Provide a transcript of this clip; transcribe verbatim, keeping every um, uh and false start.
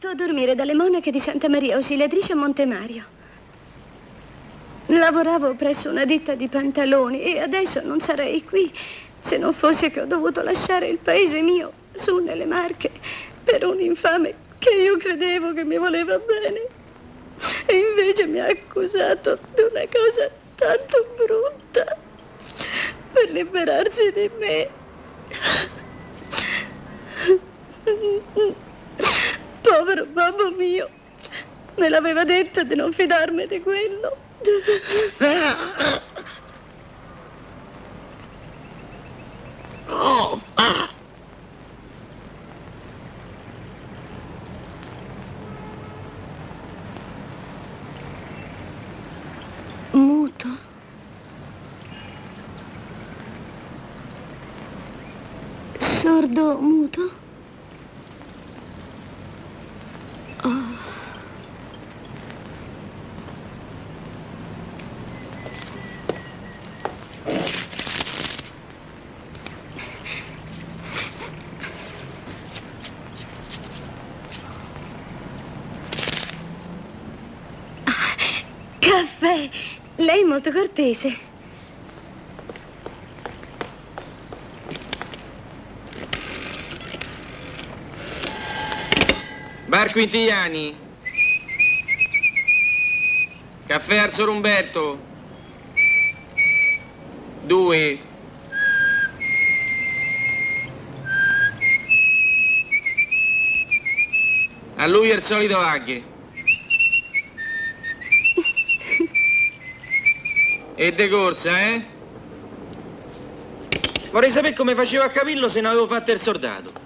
venuto a dormire dalle monache di Santa Maria Ausiliatrice a Montemario. Lavoravo presso una ditta di pantaloni e adesso non sarei qui se non fosse che ho dovuto lasciare il paese mio, su nelle Marche, per un infame che io credevo che mi voleva bene. E invece mi ha accusato di una cosa tanto brutta per liberarsi di me. Povero babbo mio, me l'aveva detto di non fidarmi di quello. Oh, ah. Muto? Sordo muto? Oh. Caffè! Lei è molto cortese. Bar Quintigliani. Caffè al Sorumberto. Due. A lui il solito aghe. E de corsa, eh? Vorrei sapere come facevo a capirlo se non avevo fatto il soldato.